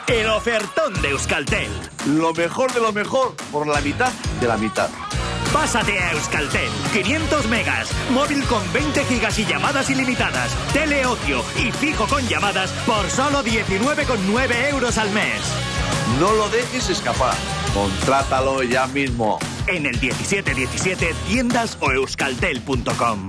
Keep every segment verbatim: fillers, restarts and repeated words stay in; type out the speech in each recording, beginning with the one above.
el ofertón de Euskaltel. Lo mejor de lo mejor por la mitad de la mitad. Pásate a Euskaltel. quinientos megas, móvil con veinte gigas y llamadas ilimitadas, teleocio y fijo con llamadas por solo diecinueve con nueve euros al mes. No lo dejes escapar. Contrátalo ya mismo. En el diecisiete diecisiete, tiendas o euskaltel punto com.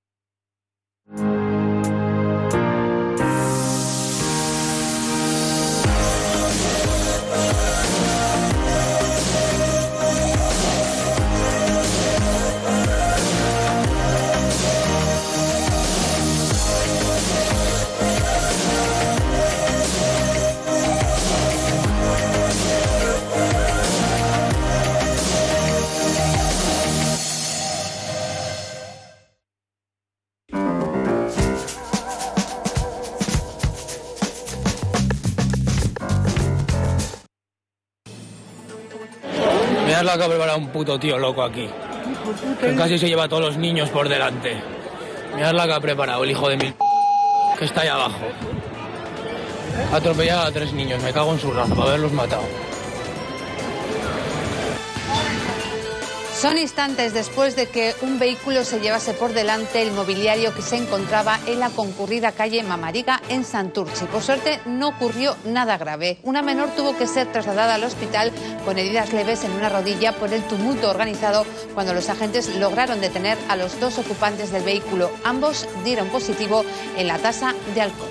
Mirad la que ha preparado un puto tío loco aquí, que casi se lleva a todos los niños por delante. Mirad la que ha preparado el hijo de mil... que está ahí abajo. Ha atropellado a tres niños, me cago en su raza, para haberlos matado. Son instantes después de que un vehículo se llevase por delante el mobiliario que se encontraba en la concurrida calle Mamariga en Santurchi. Por suerte no ocurrió nada grave. Una menor tuvo que ser trasladada al hospital con heridas leves en una rodilla por el tumulto organizado cuando los agentes lograron detener a los dos ocupantes del vehículo. Ambos dieron positivo en la tasa de alcohol.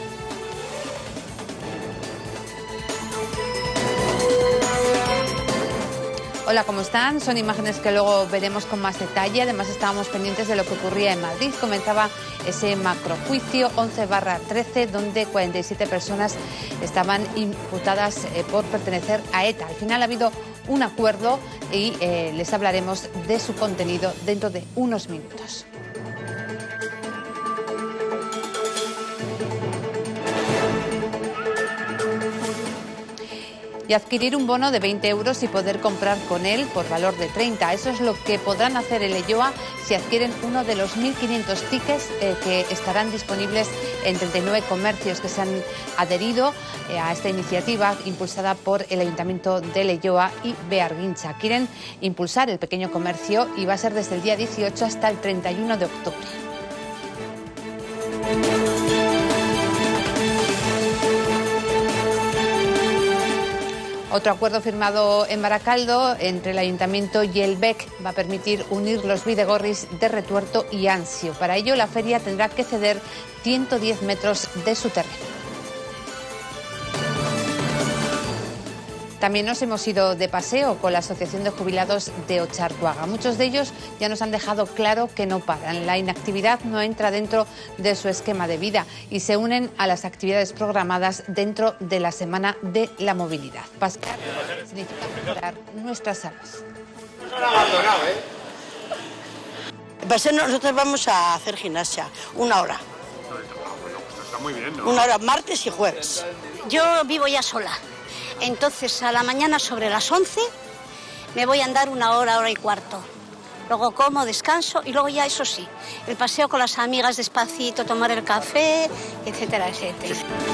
Hola, ¿cómo están? Son imágenes que luego veremos con más detalle. Además, estábamos pendientes de lo que ocurría en Madrid. Comenzaba ese macrojuicio once barra trece, donde cuarenta y siete personas estaban imputadas eh, por pertenecer a ETA. Al final ha habido un acuerdo y eh, les hablaremos de su contenido dentro de unos minutos. Y adquirir un bono de veinte euros y poder comprar con él por valor de treinta. Eso es lo que podrán hacer en Leioa si adquieren uno de los mil quinientos tickets eh, que estarán disponibles en treinta y nueve comercios que se han adherido eh, a esta iniciativa impulsada por el Ayuntamiento de Leioa y Bearguincha. Quieren impulsar el pequeño comercio y va a ser desde el día dieciocho hasta el treinta y uno de octubre. Otro acuerdo firmado en Baracaldo entre el Ayuntamiento y el B E C va a permitir unir los bidegorris de Retuerto y Ansio. Para ello, la feria tendrá que ceder ciento diez metros de su terreno. También nos hemos ido de paseo con la Asociación de Jubilados de Ocharcoaga. Muchos de ellos ya nos han dejado claro que no paran. La inactividad no entra dentro de su esquema de vida y se unen a las actividades programadas dentro de la Semana de la Movilidad. Pascar significa mejorar nuestras salas. Pues nosotros vamos a hacer gimnasia, una hora. Está muy bien, ¿no? Una hora, martes y jueves. Yo vivo ya sola. Entonces, a la mañana sobre las once me voy a andar una hora, hora y cuarto. Luego como, descanso y luego ya, eso sí, el paseo con las amigas despacito, tomar el café, etcétera, etcétera.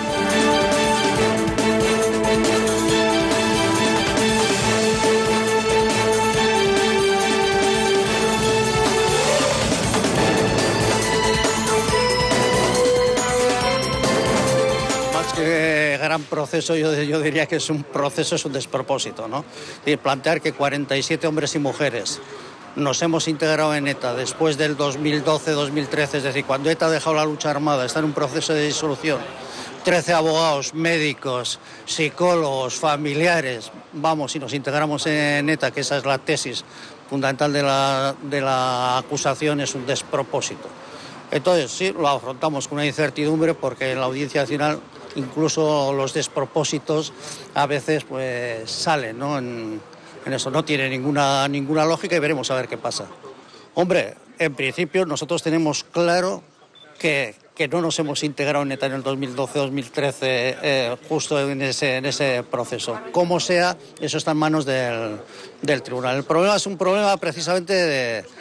Que gran proceso, yo, yo diría que es un proceso, es un despropósito, ¿no? Y plantear que cuarenta y siete hombres y mujeres nos hemos integrado en ETA después del dos mil doce dos mil trece, es decir, cuando ETA ha dejado la lucha armada, está en un proceso de disolución, trece abogados, médicos, psicólogos, familiares, vamos, y nos integramos en ETA, que esa es la tesis fundamental de la, de la acusación, es un despropósito. Entonces, sí, lo afrontamos con una incertidumbre porque en la Audiencia Nacional incluso los despropósitos a veces pues salen, ¿no? En, en eso no tiene ninguna, ninguna lógica y veremos a ver qué pasa. Hombre, en principio nosotros tenemos claro que, que no nos hemos integrado en ETA en el dos mil doce dos mil trece, eh, justo en ese, en ese proceso. Como sea, eso está en manos del, del tribunal. El problema es un problema precisamente de,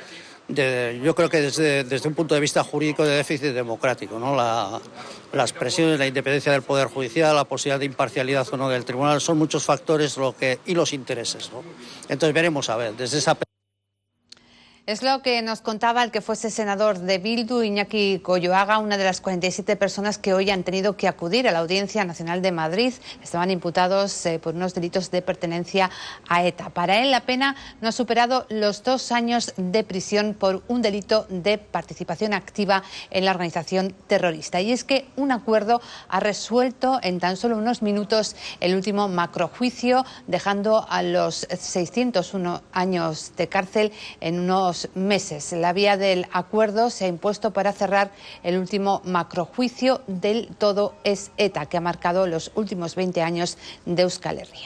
de, yo creo que desde, desde un punto de vista jurídico de déficit democrático, ¿no? La, las presiones, la independencia del Poder Judicial, la posibilidad de imparcialidad o no del Tribunal, son muchos factores lo que, y los intereses, ¿no? Entonces veremos a ver, desde esa... Es lo que nos contaba el que fuese senador de Bildu, Iñaki Goyoaga, una de las cuarenta y siete personas que hoy han tenido que acudir a la Audiencia Nacional de Madrid. Estaban imputados eh, por unos delitos de pertenencia a ETA. Para él la pena no ha superado los dos años de prisión por un delito de participación activa en la organización terrorista. Y es que un acuerdo ha resuelto en tan solo unos minutos el último macrojuicio, dejando a los seiscientos uno años de cárcel en unos meses. La vía del acuerdo se ha impuesto para cerrar el último macrojuicio del todo es ETA, que ha marcado los últimos veinte años de Euskal Herria.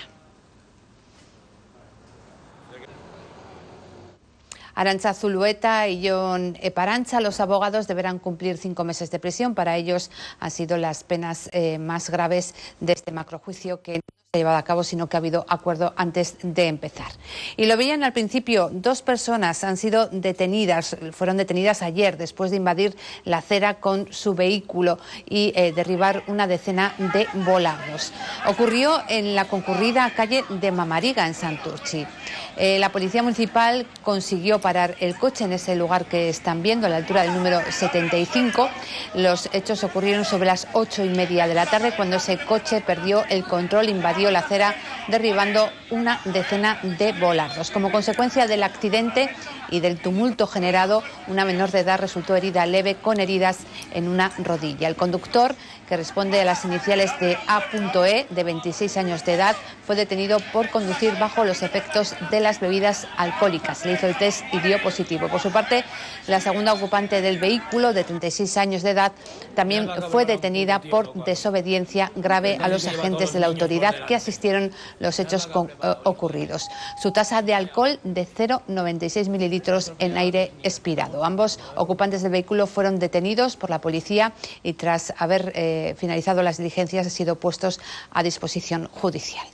Arantxa Zulueta y Jon Eparancha, los abogados, deberán cumplir cinco meses de prisión. Para ellos han sido las penas eh, más graves de este macrojuicio, que no se ha llevado a cabo, sino que ha habido acuerdo antes de empezar. Y lo veían al principio, dos personas han sido detenidas, fueron detenidas ayer después de invadir la acera con su vehículo y eh, derribar una decena de volardos. Ocurrió en la concurrida calle de Mamariga, en Santurtzi. Eh, la policía municipal consiguió parar el coche en ese lugar que están viendo, a la altura del número setenta y cinco. Los hechos ocurrieron sobre las ocho y media de la tarde, cuando ese coche perdió el control, invadió la acera, derribando una decena de volardos. Como consecuencia del accidente y del tumulto generado, una menor de edad resultó herida leve, con heridas en una rodilla. El conductor, que responde a las iniciales de A E, de veintiséis años de edad, fue detenido por conducir bajo los efectos de las bebidas alcohólicas. Le hizo el test y dio positivo. Por su parte, la segunda ocupante del vehículo, de treinta y seis años de edad, también fue detenida por desobediencia grave a los agentes de la autoridad que asistieron los hechos con, eh, ocurridos. Su tasa de alcohol de cero coma noventa y seis mililitros en aire expirado. Ambos ocupantes del vehículo fueron detenidos por la policía y, tras haber eh, finalizado las diligencias, han sido puestos a disposición judicial.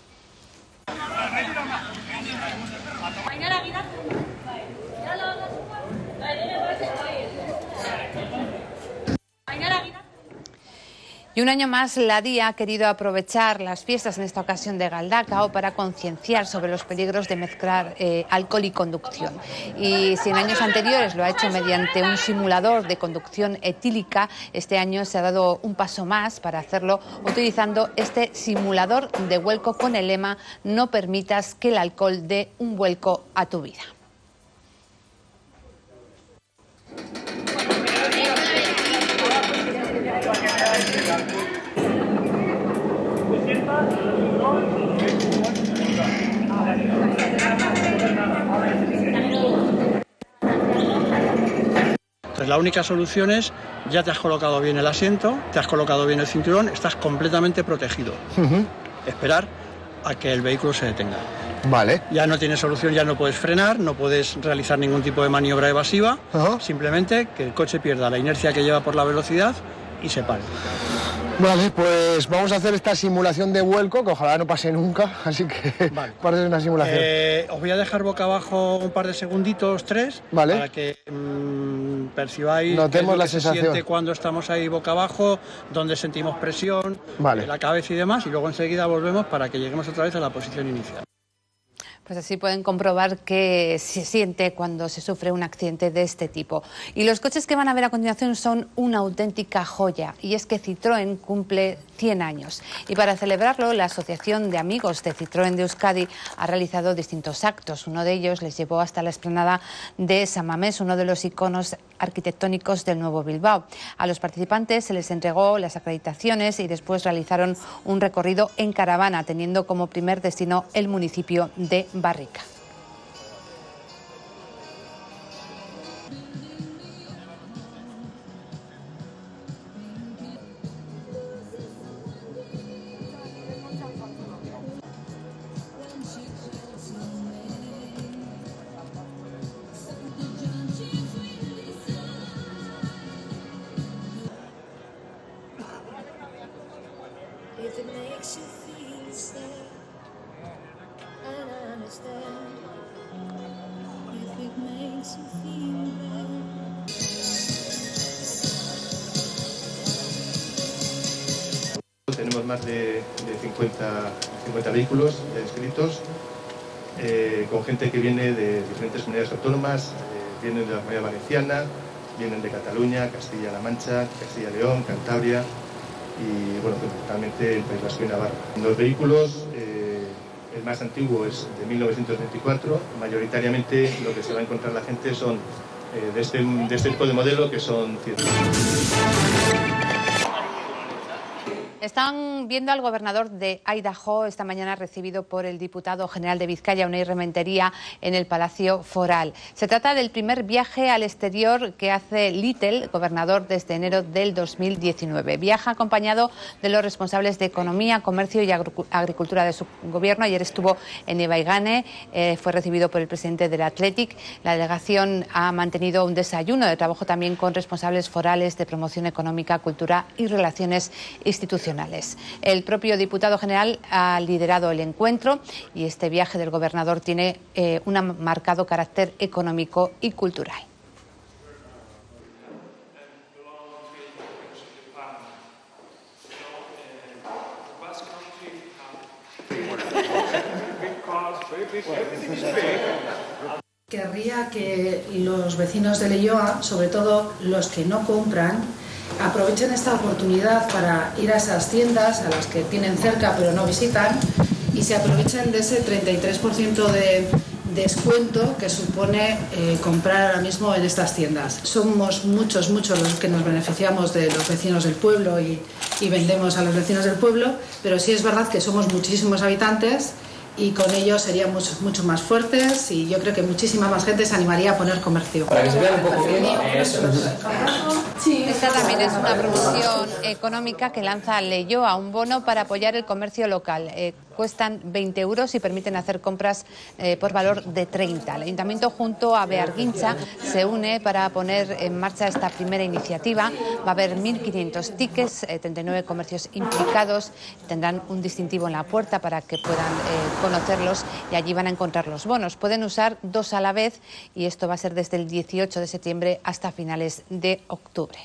Y un año más, la D I A ha querido aprovechar las fiestas, en esta ocasión de Galdakao, para concienciar sobre los peligros de mezclar eh, alcohol y conducción. Y si en años anteriores lo ha hecho mediante un simulador de conducción etílica, este año se ha dado un paso más para hacerlo utilizando este simulador de vuelco con el lema "No permitas que el alcohol dé un vuelco a tu vida". Entonces, la única solución es: ya te has colocado bien el asiento, te has colocado bien el cinturón, estás completamente protegido. Uh-huh. Esperar a que el vehículo se detenga. Vale. Ya no tienes solución, ya no puedes frenar, no puedes realizar ningún tipo de maniobra evasiva. Uh-huh. Simplemente que el coche pierda la inercia que lleva por la velocidad y se pare. Vale, pues vamos a hacer esta simulación de vuelco, que ojalá no pase nunca, así que vale. Parte de una simulación. Eh, os voy a dejar boca abajo un par de segunditos, tres, vale, para que mmm, percibáis notemos la que sensación. Se siente cuando estamos ahí boca abajo, donde sentimos presión, vale, en la cabeza y demás, y luego enseguida volvemos para que lleguemos otra vez a la posición inicial. Pues así pueden comprobar qué se siente cuando se sufre un accidente de este tipo. Y los coches que van a ver a continuación son una auténtica joya. Y es que Citroën cumple cien años. Y para celebrarlo, la Asociación de Amigos de Citroën de Euskadi ha realizado distintos actos. Uno de ellos les llevó hasta la explanada de San Mamés, uno de los iconos arquitectónicos del Nuevo Bilbao. A los participantes se les entregó las acreditaciones y después realizaron un recorrido en caravana, teniendo como primer destino el municipio de Barrica. Tenemos más de, de cincuenta, cincuenta vehículos inscritos, eh, con gente que viene de diferentes comunidades autónomas, eh, vienen de la Comunidad Valenciana, vienen de Cataluña, Castilla-La Mancha, Castilla-León, Cantabria y, bueno, fundamentalmente el País Vasco y Navarra. Los vehículos, eh, el más antiguo es de mil novecientos veinticuatro, mayoritariamente lo que se va a encontrar la gente son eh, de, este, de este tipo de modelo, que son ciertos. Están viendo al gobernador de Idaho esta mañana recibido por el diputado general de Vizcaya, Unai Rementería, en el Palacio Foral. Se trata del primer viaje al exterior que hace Little, gobernador, desde enero del dos mil diecinueve. Viaja acompañado de los responsables de Economía, Comercio y Agricultura de su gobierno. Ayer estuvo en Ibaigane, eh, fue recibido por el presidente del Athletic. La delegación ha mantenido un desayuno de trabajo también con responsables forales de promoción económica, cultura y relaciones institucionales. El propio diputado general ha liderado el encuentro y este viaje del gobernador tiene eh, un marcado carácter económico y cultural. Querría que los vecinos de Leioa, sobre todo los que no compran, aprovechen esta oportunidad para ir a esas tiendas a las que tienen cerca pero no visitan y se aprovechen de ese treinta y tres por ciento de descuento que supone eh, comprar ahora mismo en estas tiendas. Somos muchos, muchos los que nos beneficiamos de los vecinos del pueblo y, y vendemos a los vecinos del pueblo, pero sí es verdad que somos muchísimos habitantes y con ello seríamos mucho, mucho más fuertes y yo creo que muchísima más gente se animaría a poner comercio. Para que se vean un poco bien. Esta también es una promoción económica que lanza Leioa, un bono para apoyar el comercio local. Eh, cuestan veinte euros y permiten hacer compras eh, por valor de treinta. El Ayuntamiento junto a Bearguincha se une para poner en marcha esta primera iniciativa. Va a haber mil quinientos tickets, eh, treinta y nueve comercios implicados, tendrán un distintivo en la puerta para que puedan eh, conocerlos y allí van a encontrar los bonos. Pueden usar dos a la vez y esto va a ser desde el dieciocho de septiembre hasta finales de octubre.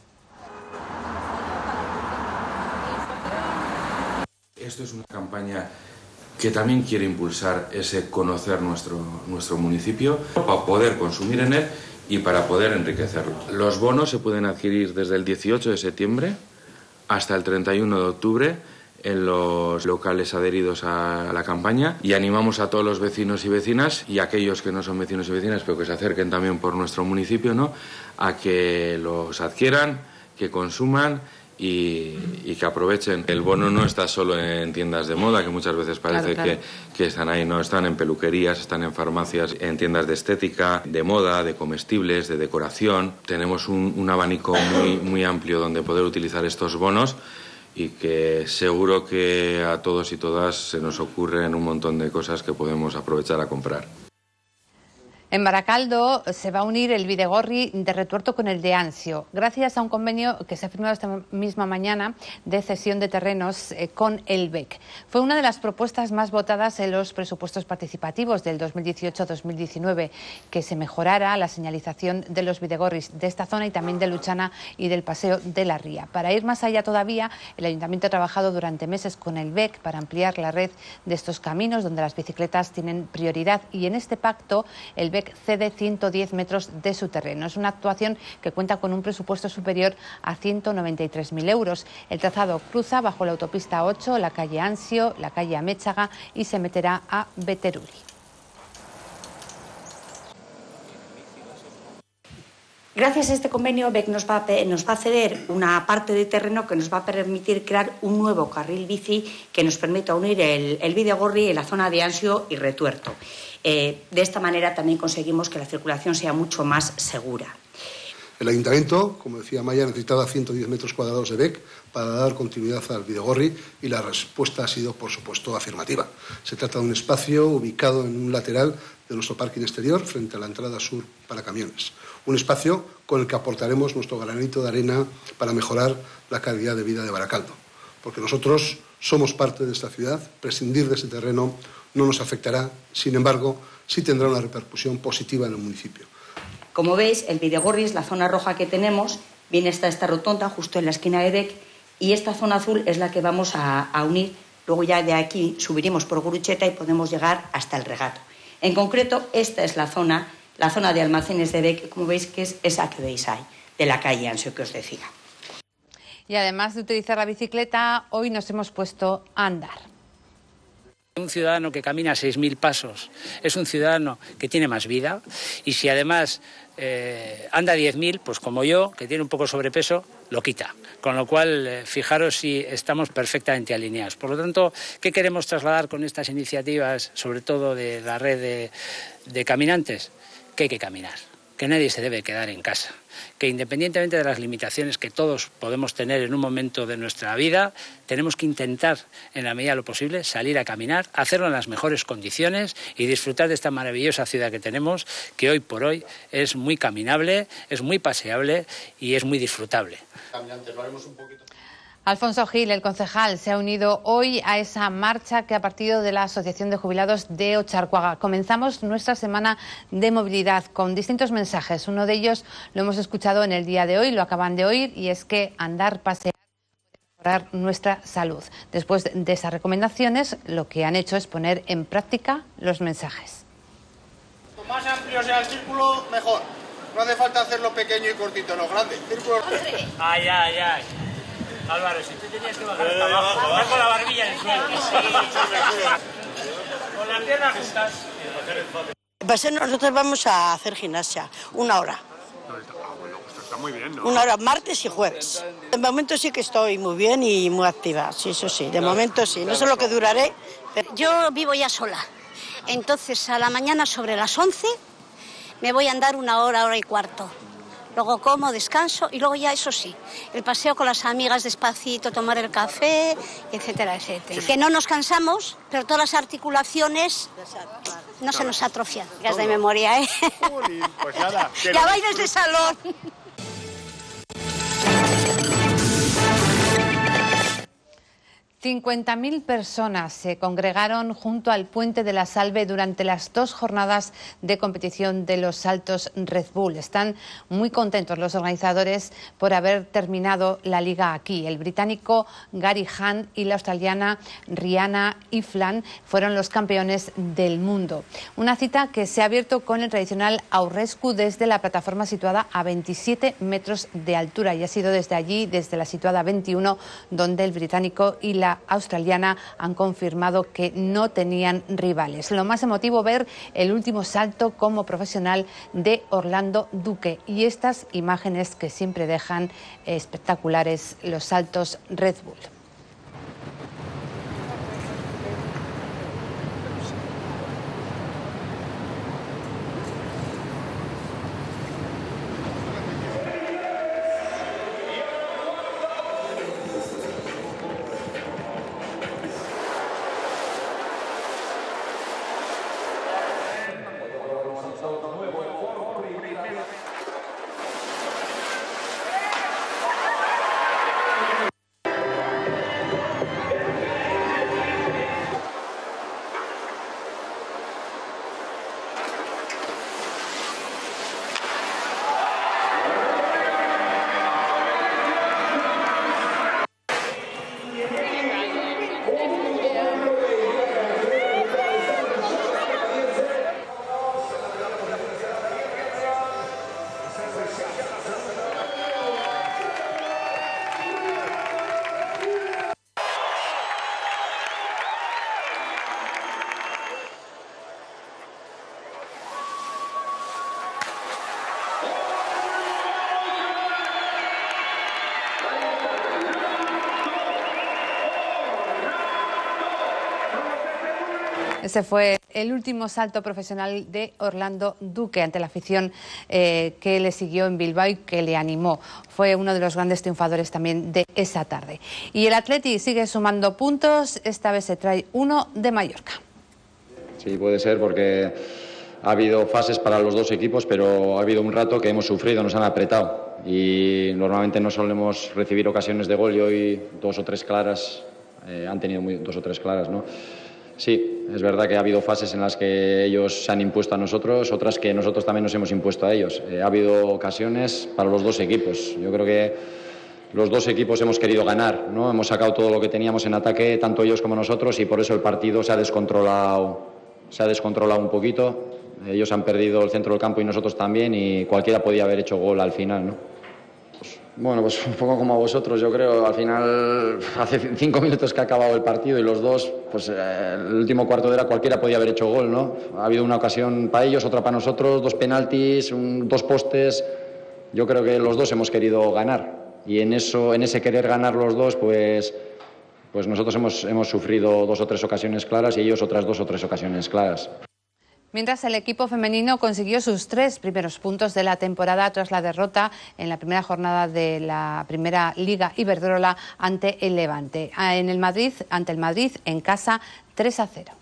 Esto es una campaña que también quiere impulsar ese conocer nuestro, nuestro municipio para poder consumir en él y para poder enriquecerlo. Los bonos se pueden adquirir desde el dieciocho de septiembre hasta el treinta y uno de octubre en los locales adheridos a la campaña y animamos a todos los vecinos y vecinas y a aquellos que no son vecinos y vecinas pero que se acerquen también por nuestro municipio, ¿no?, a que los adquieran, que consuman y, y que aprovechen. El bono no está solo en tiendas de moda, que muchas veces parece claro, claro. Que, que están ahí, no, están en peluquerías, están en farmacias, en tiendas de estética, de moda, de comestibles, de decoración. Tenemos un, un abanico muy, muy amplio donde poder utilizar estos bonos y que seguro que a todos y todas se nos ocurren un montón de cosas que podemos aprovechar a comprar. En Baracaldo se va a unir el Bidegorri de Retuerto con el de Anzio, gracias a un convenio que se ha firmado esta misma mañana de cesión de terrenos eh, con el B E C. Fue una de las propuestas más votadas en los presupuestos participativos del dos mil dieciocho dos mil diecinueve, que se mejorara la señalización de los Bidegorris de esta zona y también de Luchana y del Paseo de la Ría. Para ir más allá todavía, el Ayuntamiento ha trabajado durante meses con el B E C para ampliar la red de estos caminos donde las bicicletas tienen prioridad y en este pacto el B E C cede ciento diez metros de su terreno. Es una actuación que cuenta con un presupuesto superior a ciento noventa y tres mil euros. El trazado cruza bajo la autopista ocho, la calle Anzio, la calle Améchaga y se meterá a Beteruli. Gracias a este convenio, B E C nos va, a, nos va a ceder una parte de terreno que nos va a permitir crear un nuevo carril bici que nos permita unir el, el Bidegorri en la zona de Anzio y Retuerto. Eh, de esta manera también conseguimos que la circulación sea mucho más segura. El Ayuntamiento, como decía Maya, necesitaba ciento diez metros cuadrados de B E C para dar continuidad al Bidegorri y la respuesta ha sido, por supuesto, afirmativa. Se trata de un espacio ubicado en un lateral de nuestro parking exterior frente a la entrada sur para camiones. Un espacio con el que aportaremos nuestro granito de arena para mejorar la calidad de vida de Baracaldo. Porque nosotros somos parte de esta ciudad, prescindir de ese terreno no nos afectará, sin embargo, sí tendrá una repercusión positiva en el municipio. Como veis, el Bidegorri es la zona roja que tenemos, viene hasta esta rotonda justo en la esquina de Bec, y esta zona azul es la que vamos a, a unir. Luego ya de aquí subiremos por Gurucheta y podemos llegar hasta el regato. En concreto, esta es la zona, la zona de almacenes de Bec, como veis que es esa que veis ahí, de la calle Ansio que os decía. Y además de utilizar la bicicleta, hoy nos hemos puesto a andar. Un ciudadano que camina seis mil pasos es un ciudadano que tiene más vida, y si además eh, anda diez mil, pues como yo, que tiene un poco de sobrepeso, lo quita. Con lo cual, eh, fijaros si estamos perfectamente alineados. Por lo tanto, ¿qué queremos trasladar con estas iniciativas, sobre todo de la red de, de caminantes? Que hay que caminar, que nadie se debe quedar en casa, que independientemente de las limitaciones que todos podemos tener en un momento de nuestra vida, tenemos que intentar, en la medida de lo posible, salir a caminar, hacerlo en las mejores condiciones y disfrutar de esta maravillosa ciudad que tenemos, que hoy por hoy es muy caminable, es muy paseable y es muy disfrutable. Caminantes, lo haremos un poquito. Alfonso Gil, el concejal, se ha unido hoy a esa marcha que ha partido de la Asociación de Jubilados de Ocharcoaga. Comenzamos nuestra semana de movilidad con distintos mensajes. Uno de ellos lo hemos escuchado en el día de hoy, lo acaban de oír, y es que andar, pasear puede mejorar nuestra salud. Después de esas recomendaciones, lo que han hecho es poner en práctica los mensajes. Cuanto más amplio sea el círculo, mejor. No hace falta hacerlo pequeño y cortito, lo grande. Círculo... Ay, ay, ay. Álvaro, si tú tenías que bajar hasta abajo, bajar con la barbilla en el suelo. Con las piernas justas. Pues nosotros vamos a hacer gimnasia, una hora. Ah, bueno, pues está muy bien, ¿no? Una hora, martes y jueves. De momento sí que estoy muy bien y muy activa, sí, eso sí, de momento sí. No sé lo que duraré. Pero... Yo vivo ya sola, entonces a la mañana sobre las once me voy a andar una hora, hora y cuarto. Luego como, descanso y luego ya, eso sí, el paseo con las amigas despacito, tomar el café, etcétera, etcétera. Que no nos cansamos, pero todas las articulaciones no se nos atrofian. Gas de memoria, ¿eh? Pues nada. Ya bailes de salón. cincuenta mil personas se congregaron junto al Puente de la Salve durante las dos jornadas de competición de los saltos Red Bull. Están muy contentos los organizadores por haber terminado la liga aquí. El británico Gary Hunt y la australiana Rihanna Iflan fueron los campeones del mundo. Una cita que se ha abierto con el tradicional aurrescu desde la plataforma situada a veintisiete metros de altura, y ha sido desde allí, desde la situada veintiuno, donde el británico y la australiana han confirmado que no tenían rivales. Lo más emotivo, ver el último salto como profesional de Orlando Duque, y estas imágenes que siempre dejan espectaculares los saltos Red Bull. Ese fue el último salto profesional de Orlando Duque ante la afición eh, que le siguió en Bilbao y que le animó. Fue uno de los grandes triunfadores también de esa tarde. Y el Atleti sigue sumando puntos, esta vez se trae uno de Mallorca. Sí, puede ser, porque ha habido fases para los dos equipos, pero ha habido un rato que hemos sufrido, nos han apretado. Y normalmente no solemos recibir ocasiones de gol, y hoy dos o tres claras, eh, han tenido muy, dos o tres claras, ¿no? Sí, es verdad que ha habido fases en las que ellos se han impuesto a nosotros, otras que nosotros también nos hemos impuesto a ellos. Eh, ha habido ocasiones para los dos equipos. Yo creo que los dos equipos hemos querido ganar, ¿no? Hemos sacado todo lo que teníamos en ataque, tanto ellos como nosotros, y por eso el partido se ha descontrolado, se ha descontrolado un poquito. Ellos han perdido el centro del campo y nosotros también, y cualquiera podía haber hecho gol al final, ¿no? Bueno, pues un poco como a vosotros, yo creo. Al final, hace cinco minutos que ha acabado el partido y los dos, pues eh, el último cuarto de hora cualquiera podía haber hecho gol, ¿no? Ha habido una ocasión para ellos, otra para nosotros, dos penaltis, un, dos postes. Yo creo que los dos hemos querido ganar, y en eso, en ese querer ganar los dos, pues, pues nosotros hemos, hemos sufrido dos o tres ocasiones claras y ellos otras dos o tres ocasiones claras. Mientras el equipo femenino consiguió sus tres primeros puntos de la temporada tras la derrota en la primera jornada de la primera Liga Iberdrola ante el Levante. En el Madrid, ante el Madrid en casa, tres a cero.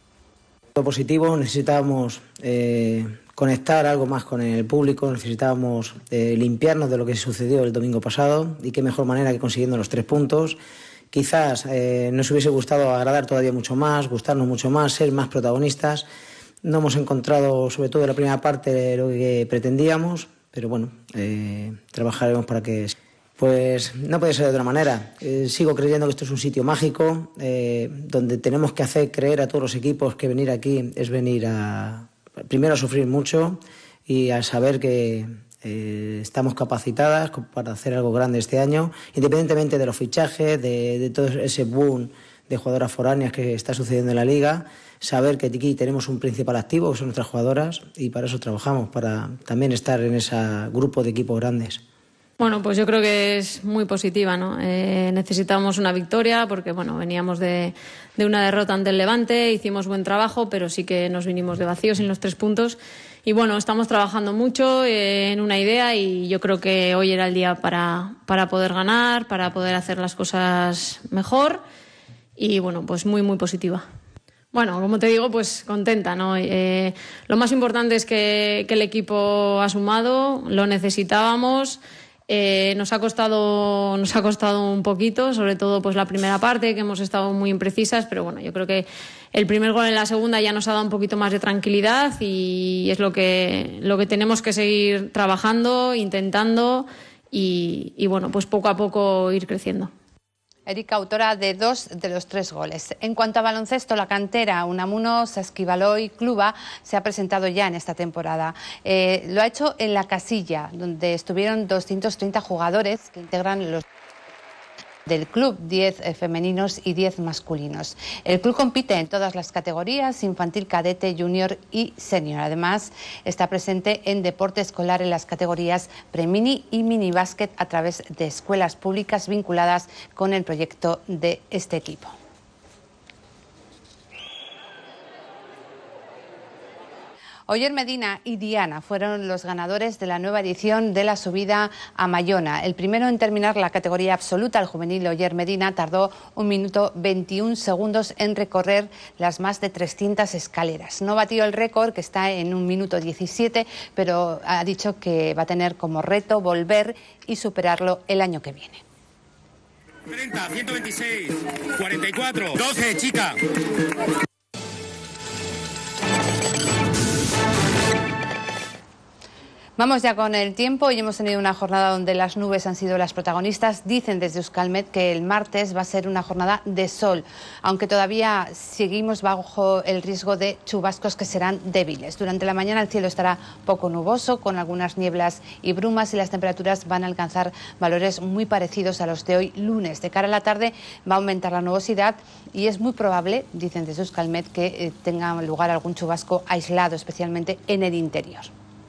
Positivo, necesitábamos eh, conectar algo más con el público, necesitábamos eh, limpiarnos de lo que sucedió el domingo pasado, y qué mejor manera que consiguiendo los tres puntos. Quizás eh, nos hubiese gustado agradar todavía mucho más, gustarnos mucho más, ser más protagonistas. No hemos encontrado, sobre todo en la primera parte, lo que pretendíamos, pero bueno, eh, trabajaremos para que... Pues no puede ser de otra manera. Eh, sigo creyendo que esto es un sitio mágico, eh, donde tenemos que hacer creer a todos los equipos que venir aquí es venir a, primero a sufrir mucho y a saber que eh, estamos capacitadas para hacer algo grande este año, independientemente de los fichajes, de, de todo ese boom de jugadoras foráneas que está sucediendo en la Liga. Saber que aquí tenemos un principal activo, que son nuestras jugadoras, y para eso trabajamos, para también estar en ese grupo de equipos grandes. Bueno, pues yo creo que es muy positiva, ¿no? Eh, necesitamos una victoria porque, bueno, veníamos de, de una derrota ante el Levante, hicimos buen trabajo, pero sí que nos vinimos de vacío sin los tres puntos. Y bueno, estamos trabajando mucho eh, en una idea, y yo creo que hoy era el día para, para poder ganar, para poder hacer las cosas mejor, y bueno, pues muy, muy positiva. Bueno, como te digo, pues contenta, ¿no? Eh, lo más importante es que, que el equipo ha sumado, lo necesitábamos, eh, nos ha costado, nos ha costado un poquito, sobre todo pues la primera parte, que hemos estado muy imprecisas, pero bueno, yo creo que el primer gol en la segunda ya nos ha dado un poquito más de tranquilidad, y es lo que, lo que tenemos que seguir trabajando, intentando, y, y bueno, pues poco a poco ir creciendo. Erika, autora de dos de los tres goles. En cuanto a baloncesto, la cantera Unamuno Saskibaloy Kluba se ha presentado ya en esta temporada. Eh, lo ha hecho en La Casilla, donde estuvieron doscientos treinta jugadores que integran los del club, diez femeninos y diez masculinos. El club compite en todas las categorías: infantil, cadete, junior y senior. Además, está presente en deporte escolar en las categorías premini y mini básquet a través de escuelas públicas vinculadas con el proyecto de este equipo. Oyer Medina y Diana fueron los ganadores de la nueva edición de la subida a Mayona. El primero en terminar la categoría absoluta, el juvenil Oyer Medina, tardó un minuto veintiún segundos en recorrer las más de trescientas escaleras. No batió el récord, que está en un minuto diecisiete, pero ha dicho que va a tener como reto volver y superarlo el año que viene. treinta, ciento veintiséis, cuarenta y cuatro, doce, chica. Vamos ya con el tiempo. Hoy hemos tenido una jornada donde las nubes han sido las protagonistas. Dicen desde Euskalmet que el martes va a ser una jornada de sol, aunque todavía seguimos bajo el riesgo de chubascos que serán débiles. Durante la mañana el cielo estará poco nuboso, con algunas nieblas y brumas, y las temperaturas van a alcanzar valores muy parecidos a los de hoy lunes. De cara a la tarde va a aumentar la nubosidad y es muy probable, dicen desde Euskalmet, que eh, tenga lugar algún chubasco aislado, especialmente en el interior.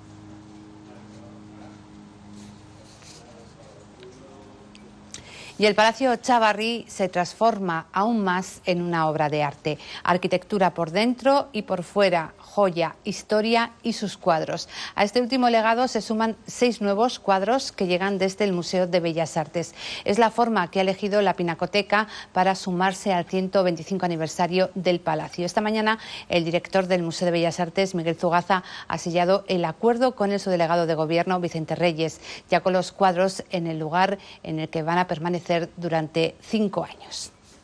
Y el Palacio Chavarri se transforma aún más en una obra de arte. Arquitectura por dentro y por fuera, joya, historia y sus cuadros. A este último legado se suman seis nuevos cuadros que llegan desde el Museo de Bellas Artes. Es la forma que ha elegido la Pinacoteca para sumarse al ciento veinticinco aniversario del Palacio. Esta mañana el director del Museo de Bellas Artes, Miguel Zugaza, ha sellado el acuerdo con el subdelegado de Gobierno, Vicente Reyes, ya con los cuadros en el lugar en el que van a permanecer durante cinco años.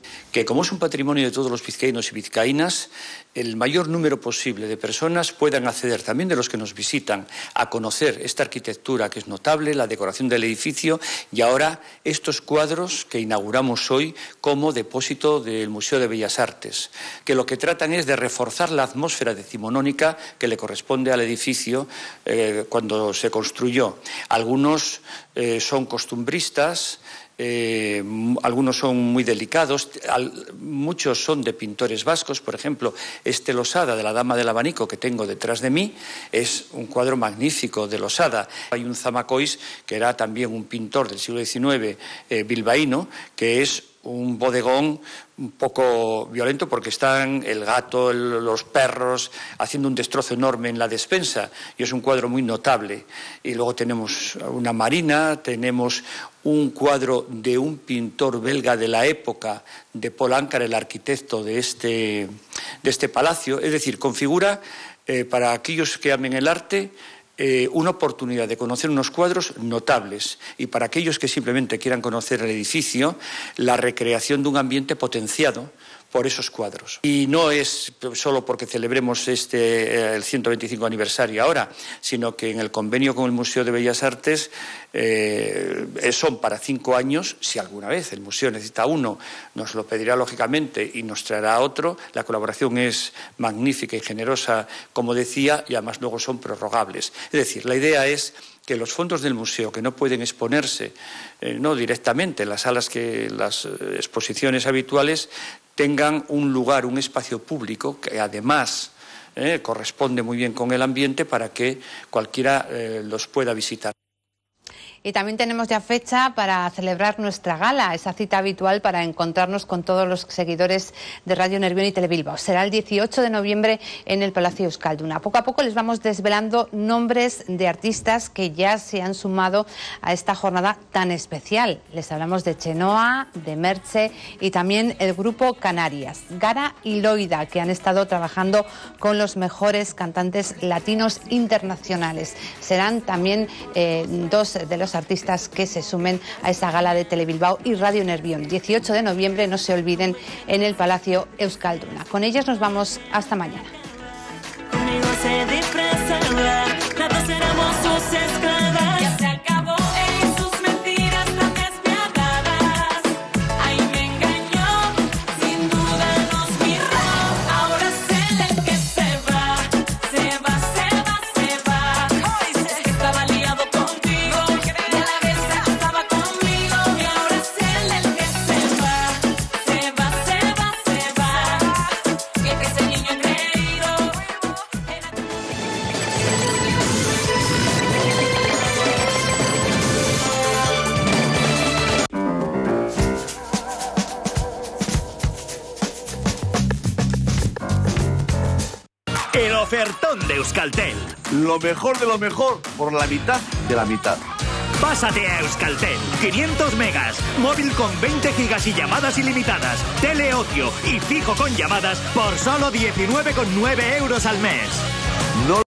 Que como es un patrimonio de todos los vizcaínos y vizcaínas, el mayor número posible de personas puedan acceder, también de los que nos visitan, a conocer esta arquitectura que es notable, la decoración del edificio y ahora estos cuadros que inauguramos hoy como depósito del Museo de Bellas Artes, que lo que tratan es de reforzar la atmósfera decimonónica que le corresponde al edificio eh, cuando se construyó. Algunos eh, son costumbristas. Eh, algunos son muy delicados, al, muchos son de pintores vascos. Por ejemplo, este Losada de la Dama del Abanico que tengo detrás de mí es un cuadro magnífico de Losada. Hay un Zamacois que era también un pintor del siglo diecinueve eh, bilbaíno, que es un bodegón un poco violento porque están el gato, el, los perros haciendo un destrozo enorme en la despensa y es un cuadro muy notable. Y luego tenemos una marina, tenemos un cuadro de un pintor belga de la época, de Paul Ancar, el arquitecto de este, de este palacio. Es decir, configura eh, para aquellos que amen el arte Eh, una oportunidad de conocer unos cuadros notables y para aquellos que simplemente quieran conocer el edificio, la recreación de un ambiente potenciado por esos cuadros. Y no es solo porque celebremos este, eh, el ciento veinticinco aniversario ahora, sino que en el convenio con el Museo de Bellas Artes eh, son para cinco años. Si alguna vez el museo necesita uno, nos lo pedirá lógicamente y nos traerá otro. La colaboración es magnífica y generosa, como decía, y además luego son prorrogables. Es decir, la idea es que los fondos del museo, que no pueden exponerse eh, no directamente en las salas, que las eh, exposiciones habituales, tengan un lugar, un espacio público que además eh, corresponde muy bien con el ambiente para que cualquiera eh, los pueda visitar. Y también tenemos ya fecha para celebrar nuestra gala, esa cita habitual para encontrarnos con todos los seguidores de Radio Nervión y Telebilbao. Será el dieciocho de noviembre en el Palacio Euskalduna. Poco a poco les vamos desvelando nombres de artistas que ya se han sumado a esta jornada tan especial. Les hablamos de Chenoa, de Merche y también el grupo Canarias, Gara y Loida, que han estado trabajando con los mejores cantantes latinos internacionales. Serán también eh, dos de los artistas que se sumen a esa gala de Telebilbao y Radio Nervión. dieciocho de noviembre, no se olviden, en el Palacio Euskalduna. Con ellas nos vamos hasta mañana. Conmigo se disfrazaba, las dos éramos sus esclavas. Ya se acabó en sus mentiras tan despiadadas. Ay, me engañó, sin duda nos miró. Ahora es él el que se va, se va, se va, se va. Ay, es que estaba liado contigo, y a la vez estaba conmigo. Y ahora es él el que se va, se va, se va, se va. Y es que ese niño engreído. El ofertón de Euskaltel. Lo mejor de lo mejor por la mitad de la mitad. Pásate a Euskaltel. quinientos megas, móvil con veinte gigas y llamadas ilimitadas, teleocio y fijo con llamadas por solo diecinueve con nueve euros al mes. No